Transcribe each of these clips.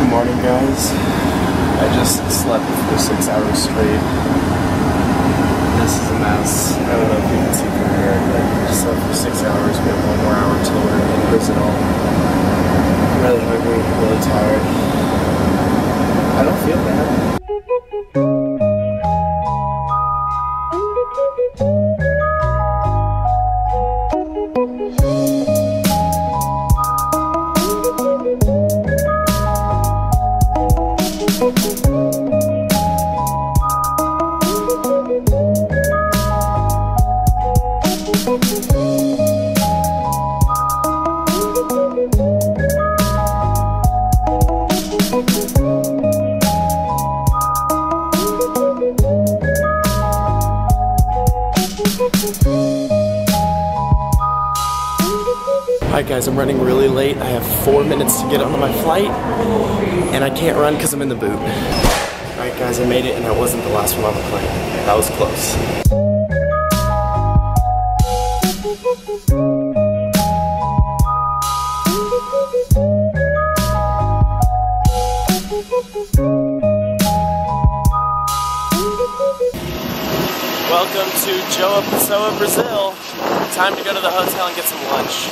morning, guys. I just slept for 6 hours straight. This is a mess. I don't know if you can see from here, but I just slept for 6 hours. We have 1 more hour until we're in Brazil. I'm really hungry, really tired. I don't feel bad. Alright guys, I'm running really late. I have 4 minutes to get onto my flight, and I can't run because I'm in the boot. Alright guys, I made it, and I wasn't the last one on the plane. That was close. Welcome to Joa Pessoa, Brazil. Time to go to the hotel and get some lunch.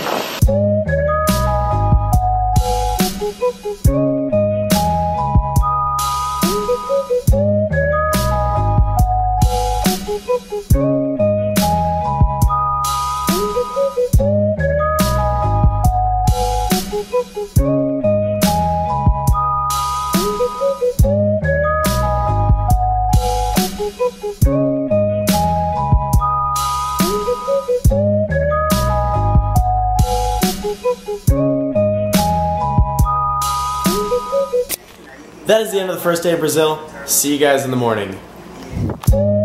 That is the end of the first day of Brazil. See you guys in the morning.